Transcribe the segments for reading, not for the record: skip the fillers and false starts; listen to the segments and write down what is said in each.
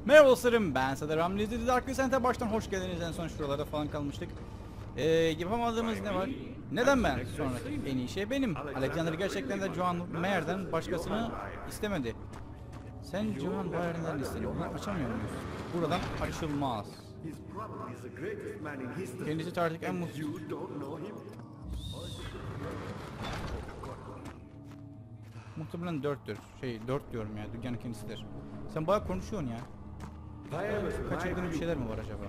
Merhaba dostlarım, ben Sadar Ramli. Dark Descent'e baştan hoş geldiniz. En son şuralarda falan kalmıştık. Yapamadığımız ne var? Neden ben? Sonraki en iyi şey benim. Alexander gerçekten de Joan Mayer'den başkasını istemedi. Sen Joan Mayer'den istedin. Bunu açamıyor muyuz? Buradan açılmaz. Kendisi tarihteki en mutlu. Muhtemelen 4'tür. 4 diyorum ya. Dünyanın kendisidir. Sen bayağı konuşuyorsun ya. Kaçırdığın bir şeyler mi var acaba?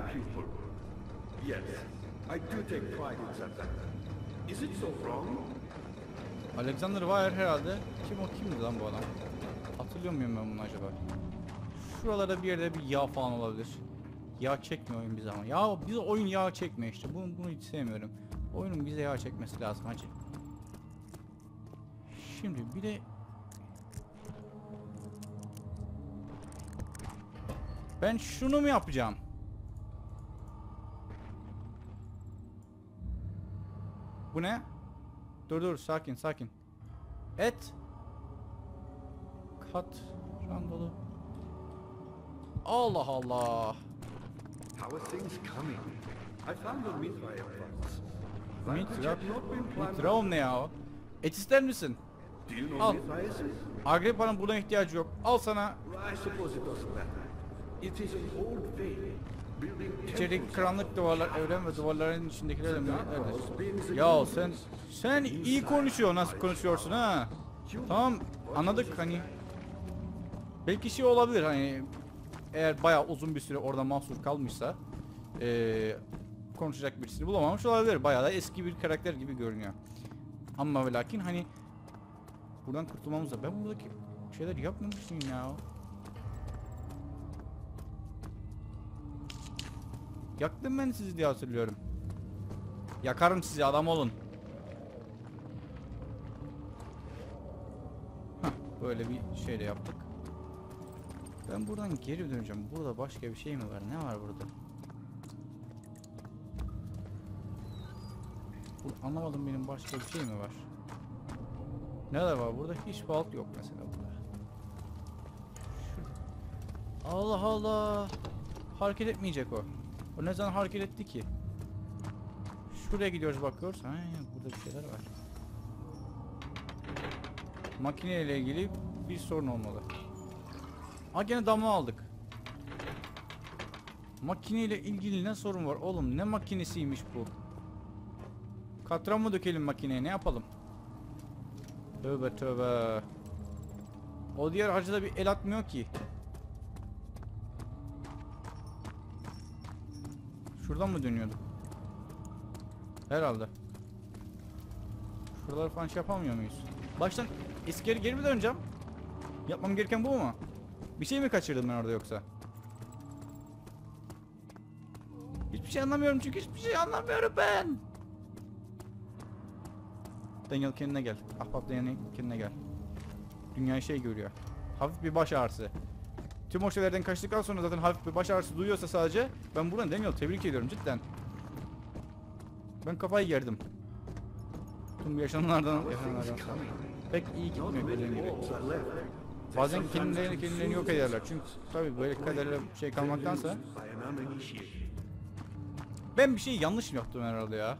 Alexander Weyer herhalde. Kimdi lan bu adam? Hatırlıyor muyum ben bunu acaba? Şuralarda bir yerde bir yağ falan olabilir. Yağ çekmiyor oyun bize ama. Ya bize oyun yağ çekmiyor işte. Bunu hiç sevmiyorum. Oyunun bize yağ çekmesi lazım hacı. Şimdi bir de ben şunu mu yapacağım? Bu ne? Dur sakin. Et. Kat randolu. Allah Allah. Mithril ne ya? Et ister misin? Al. Agrippa'nın buna ihtiyacı yok. Al sana. İçerideki karanlık duvarlar, evren ve duvarların içindekiler emanetlerdir. Ya sen iyi konuşuyor, nasıl konuşuyorsun ha? Tamam, anladık hani. Belki şey olabilir hani, eğer bayağı uzun bir süre orada mahsur kalmışsa konuşacak birisini bulamamış olabilir. Bayağı da eski bir karakter gibi görünüyor. Ama ve lakin hani buradan kurtulmamız da, ben buradaki şeyler yapmamış mıyım ya? Yaktım ben sizi diye hatırlıyorum. Yakarım sizi, adam olun. Hah, böyle bir şeyle yaptık. Ben buradan geri döneceğim. Burada başka bir şey mi var? Ne var burada? Anlamadım, benim başka bir şey mi var? Neler var burada? Hiç balık yok mesela burada. Şurada. Allah Allah. Hareket etmeyecek o. O ne zaman hareket etti ki? Şuraya gidiyoruz, bakıyoruz. Ha, burada bir şeyler var. Makine ile ilgili bir sorun olmalı. Ha, gene damla aldık. Makine ile ilgili ne sorun var oğlum? Ne makinesiymiş bu? Katran mı dökelim makineye? Ne yapalım? Tövbe. O diğer hacı da bir el atmıyor ki. Şuradan mı dönüyorduk? Herhalde. Şuraları falan şey yapamıyor muyuz? Baştan eski geri mi döneceğim? Yapmam gereken bu mu? Bir şey mi kaçırdım ben orada yoksa? Hiçbir şey anlamıyorum çünkü hiçbir şey anlamıyorum ben. Daniel kendine gel. Ahbap Daniel kendine gel. Dünya şey görüyor. Hafif bir baş ağrısı. Tüm o şeylerden kaçtıktan sonra zaten hafif bir baş ağrısı duyuyorsa sadece, ben buradan Daniel tebrik ediyorum cidden. Ben kafayı yerdim. Tüm bu yaşananlardan pek iyi gitmiyor dediğim gibi. Bazen kendilerini yok ederler. Çünkü tabii böyle kaderle şey kalmaktansa. Ben bir şey yanlış mı yaptım herhalde ya?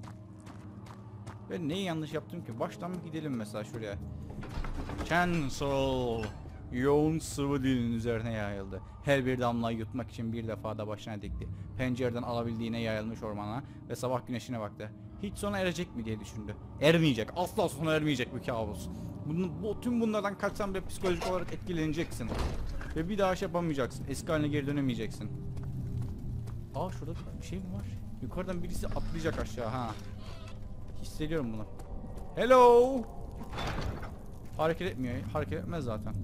Ben neyi yanlış yaptım ki? Baştan mı gidelim mesela şuraya? Cancel. Yoğun sıvı dilin üzerine yayıldı. Her bir damlayı yutmak için bir defa da başına dikti. Pencereden alabildiğine yayılmış ormana ve sabah güneşine baktı. Hiç sona erecek mi diye düşündü. Ermeyecek. Asla sona ermeyecek bu kabus. Tüm bunlardan kaçsan bile psikolojik olarak etkileneceksin. Ve bir daha şey yapamayacaksın. Eski haline geri dönemeyeceksin. Aa, şurada bir şey mi var? Yukarıdan birisi atlayacak aşağı ha. Hissediyorum bunu. Hello. Hareket etmiyor. Hareket etmez zaten.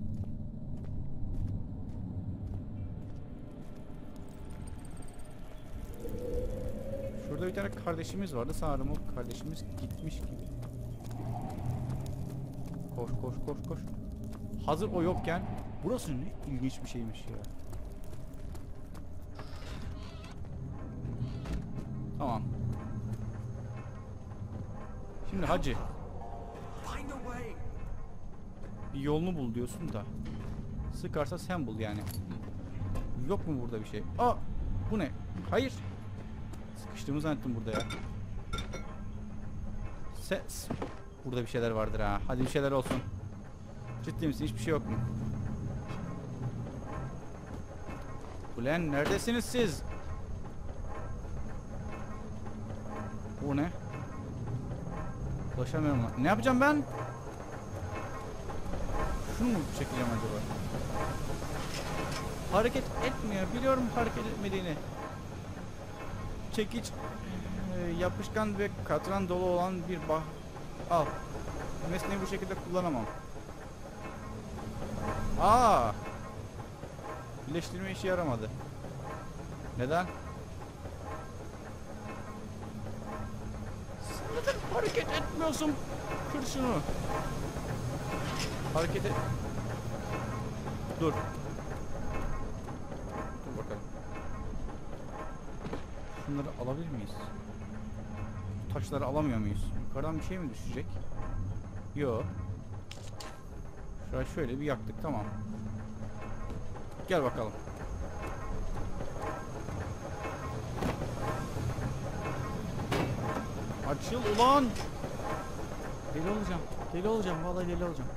Şurada bir tane kardeşimiz vardı. Sanırım o kardeşimiz gitmiş gibi. Koş. Hazır o yokken burası ne ilginç bir şeymiş ya. Tamam. Şimdi hacı. Bir yolunu bul diyorsun da. Sıkarsa sen bul yani. Yok mu burada bir şey? Aa, bu ne? Hayır. Sıkıştığımı zannettim burada ya. Ses. Burada bir şeyler vardır ha. Hadi bir şeyler olsun. Ciddi misin? Hiçbir şey yok mu? Ulan neredesiniz siz? Bu ne? Ulaşamıyorum lan. Ne yapacağım ben? Şunu mu çekeceğim acaba? Hareket etmiyor. Biliyorum hareket etmediğini. Çekiç yapışkan ve katran dolu olan bir al. Nesneyi bu şekilde kullanamam. Aa! Birleştirme işe yaramadı. Neden? Sen neden hareket etmiyorsun? Kır şunu. Hareket et. Dur. Dur bakalım. Şunları alabilir miyiz? Taşları alamıyor muyuz? Yukarıdan bir şey mi düşecek? Yo. Şurayı şöyle bir yaktık, tamam. Gel bakalım. Açıl ulan. Deli olacağım. Deli olacağım. Vallahi deli olacağım.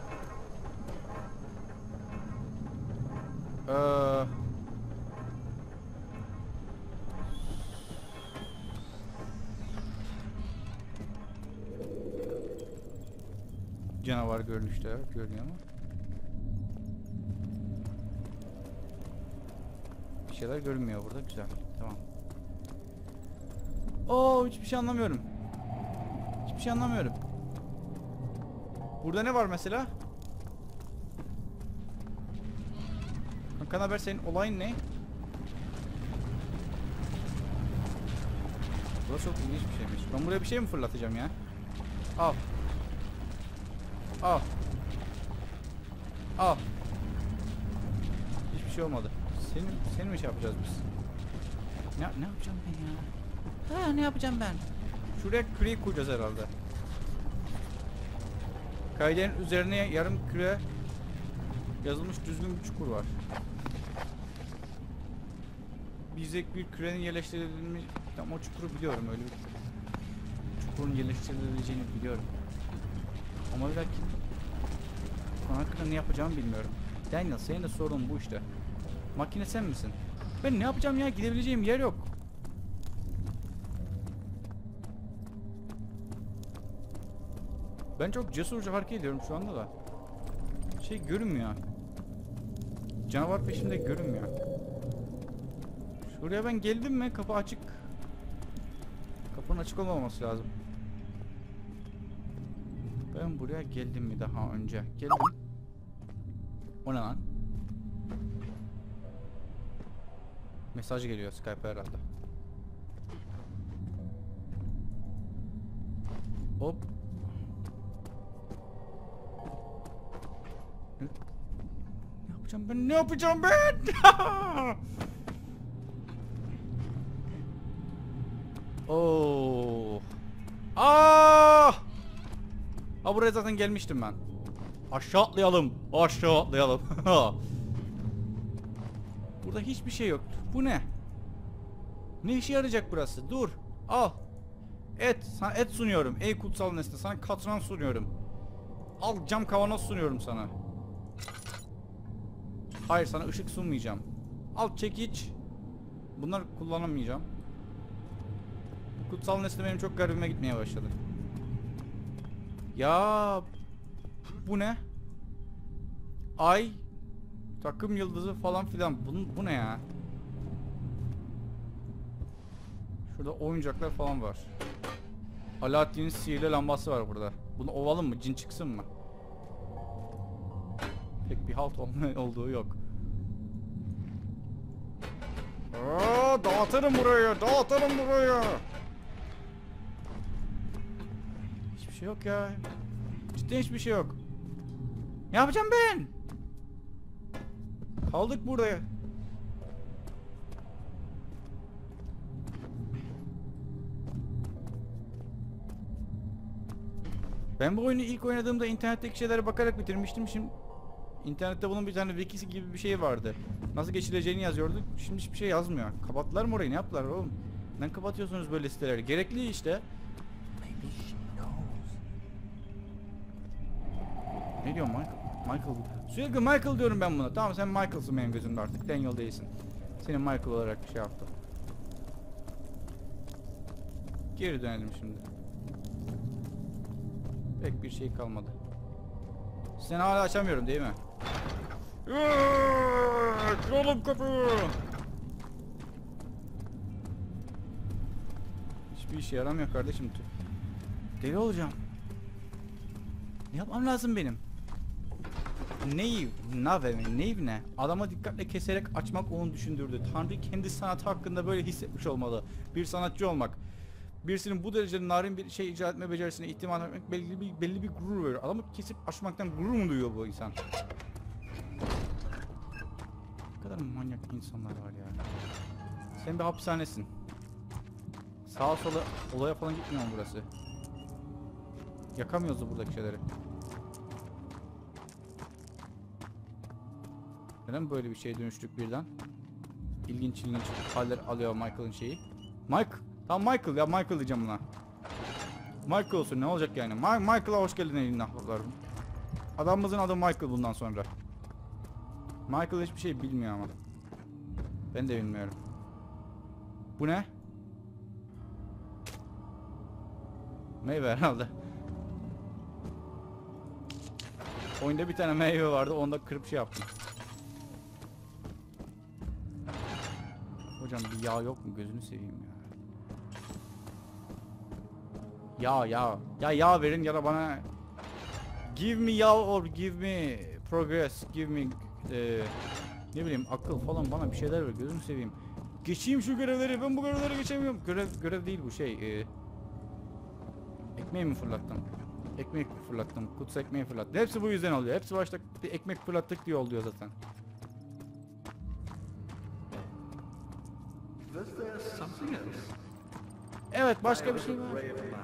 Canavar görünüşte görünüyor mu? Bir şeyler görünmüyor burada, güzel. Tamam. Oo, hiçbir şey anlamıyorum. Hiçbir şey anlamıyorum. Burada ne var mesela? Hakan haber, senin olayın ne? Burası çok ilginç bir şeymiş. Ben buraya bir şey mi fırlatacağım ya? Al. Al. Al. Hiçbir şey olmadı. Seni mi şey yapacağız biz? Ne yapacağım ben ya? Ha, ne yapacağım ben? Şuraya küreyi koyacağız herhalde. Kayderin üzerine yarım küre yazılmış düzgün bir çukur var. Bizdeki bir kürenin yerleştirilmiş... Tam o çukuru biliyorum, öyle bir çukurun yerleştirileceğini biliyorum. Ama bir dakika. Konu hakkında ne yapacağımı bilmiyorum. Daniel, senin de sorun bu işte. Makine sen misin? Ben ne yapacağım ya? Gidebileceğim yer yok. Ben çok cesurca hareket ediyorum şu anda da. Şey görünmüyor. Canavar peşimde görünmüyor. Şuraya ben geldim mi? Kapı açık. Kapının açık olmaması lazım. Ben buraya geldim mi daha önce? Geldim. O ne lan? Mesaj geliyor Skype'a herhalde. Hop. Ne yapacağım ben? Ne yapacağım ben? Oh. Ah! Ha, buraya zaten gelmiştim ben. Aşağı atlayalım. Aşağı atlayalım. Burada hiçbir şey yok. Bu ne? Ne işe yarayacak burası? Dur. Al. Et. Sana et sunuyorum. Ey kutsal nesne. Sana katran sunuyorum. Al, cam kavanoz sunuyorum sana. Hayır, sana ışık sunmayacağım. Al çekiç. Bunları kullanamayacağım. Bu kutsal nesne benim çok garibime gitmeye başladı. Ya bu ne? Ay, takım yıldızı falan filan. Bu ne ya? Şurada oyuncaklar falan var. Alaaddin'in sihirli lambası var burada. Bunu ovalım mı? Cin çıksın mı? Pek bir halt olduğu yok. Aa, dağıtırım burayı, dağıtırım burayı. Hiçbir şey yok ya. Cidden hiçbir şey yok. Ne yapacağım ben? Kaldık buraya. Ben bu oyunu ilk oynadığımda internetteki şeylere bakarak bitirmiştim. İnternette bunun bir tane wikisi gibi bir şey vardı. Nasıl geçileceğini yazıyordu. Şimdi hiçbir şey yazmıyor. Kapattılar mı orayı? Ne yaptılar oğlum? Neden kapatıyorsunuz böyle siteleri? Gerekli işte. Ne diyor Michael? Michael. Sürekli Michael diyorum ben buna. Tamam sen Michael'sın benim gözümde artık. Daniel değilsin. Seni Michael olarak şey yaptım. Geri dönelim şimdi. Pek bir şey kalmadı. Seni hala açamıyorum değil mi? Oğlum kapı. Hiçbir işe yaramıyor kardeşim. Deli olacağım. Ne yapmam lazım benim? Nave ne? Adama dikkatle keserek açmak onu düşündürdü. Tanrı kendi sanatı hakkında böyle hissetmiş olmalı. Bir sanatçı olmak. Birisinin bu derece narin bir şey icat etme becerisine ihtimal vermek belli bir gurur verir. Adamı kesip açmaktan gurur mu duyuyor bu insan? Ne kadar manyak insanlar var ya. Sen bir hapishanesin. Sağa sola olaya falan gitmiyor mu burası? Yakamıyoruz da buradaki şeyleri. Neden böyle bir şeye dönüştük birden? İlginç haller alıyor Michael'ın şeyi. Mike! Tamam Michael ya, Michael diyeceğim buna. Michael olsun, ne olacak yani? Michael'a hoş geldin elinden ahbaplarım. Adamımızın adı Michael bundan sonra. Michael hiçbir şey bilmiyor ama. Ben de bilmiyorum. Bu ne? Meyve herhalde. Oyunda bir tane meyve vardı, onu da kırıp şey yaptım. Hocam bir yağ yok mu? Gözünü seveyim ya. Yağ verin ya da bana give me yağ or give me progress, give me ne bileyim akıl falan, bana bir şeyler ver, gözünü seveyim. Geçeyim şu görevleri, ben bu görevleri geçemiyorum. Görev değil bu şey. Ekmeği mi fırlattım? Ekmek fırlattım. Kutsal ekmeği fırlattım. Hepsi bu yüzden oluyor. Hepsi başta bir ekmek fırlattık diye oluyor zaten. Evet, başka bir şey var.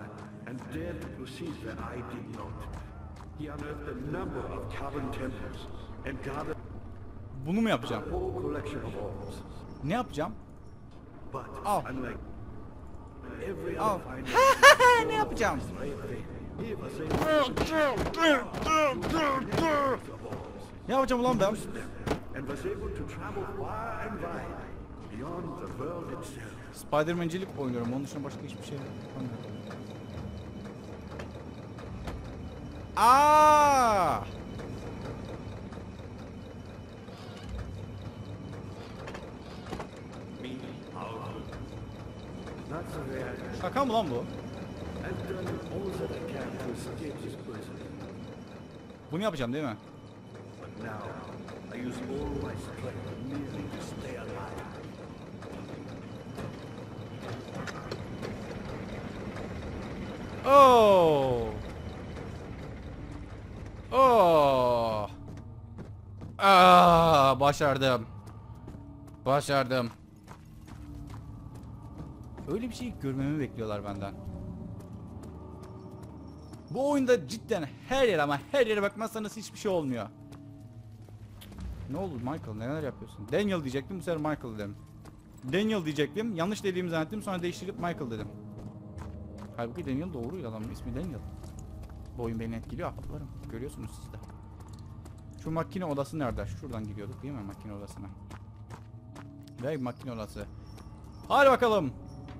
Bunu mu yapacağım? Ne yapacağım? Al. Al. Ne yapacağım? Ne yapacağım ulan ben? Spider-Man'cilik oynuyorum. Onun dışında başka hiçbir şey yapamıyorum. Aa! Şaka mı lan bu? Bunu yapacağım değil mi? Oh! Oh! Ah, başardım. Başardım. Öyle bir şey görmemi bekliyorlar benden. Bu oyunda cidden her yere, ama her yere bakmazsanız hiçbir şey olmuyor. Ne oldu Michael, neler yapıyorsun? Daniel diyecektim, bu sefer Michael dedim. Daniel diyecektim, yanlış dediğimi zannettim, sonra değiştirip Michael dedim. Halbuki Daniel doğruydu, adamın ismi Daniel. Bu oyun beni etkiliyor ahbaplarım, görüyorsunuz siz de. Şu makine odası nerede? Şuradan gidiyorduk değil mi makine odasına? Ve makine odası. Hadi bakalım.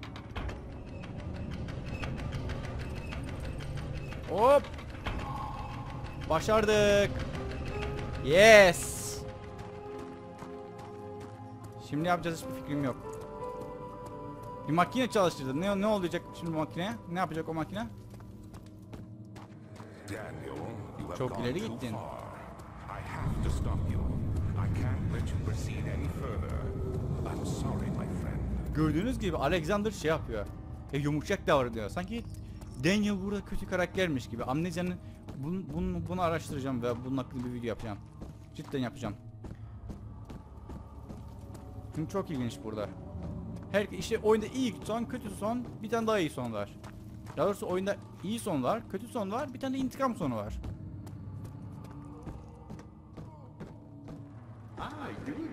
Hop. Başardık. Yes. Şimdi ne yapacağız hiçbir fikrim yok. Bir makine çalıştırdı. Ne olacak şimdi makine? Ne yapacak o makine? Çok ileri gittin. Gördüğünüz gibi Alexander şey yapıyor. Yumuşak davranıyor. Sanki Daniel burada kötü karaktermiş gibi. Amnezya'nın bunu araştıracağım ve bunun hakkında bir video yapacağım. Cidden yapacağım. Çünkü çok ilginç burada. İşte oyunda iyi son, kötü son, bir tane daha iyi son var. Daha doğrusu oyunda iyi son var, kötü son var, bir tane de intikam sonu var.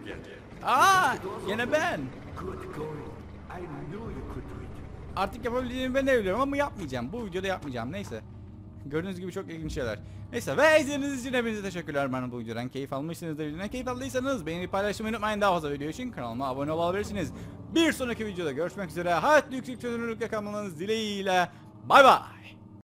Aa, yine ben. Good going. I knew you could do it. Artık yapabildiğimi ben de biliyorum ama yapmayacağım. Bu videoda yapmayacağım. Neyse. Gördüğünüz gibi çok ilginç şeyler. Neyse ve izlediğiniz için hepinize teşekkürler. Ben bu videodan keyif almışsınızdır. Videodan keyif aldıysanız beğenip paylaşmayı unutmayın. Daha fazla video için kanalıma abone olabilirsiniz. Bir sonraki videoda görüşmek üzere. Hayatlı yüksek çözünürlükle kalmanız dileğiyle. Bay bay.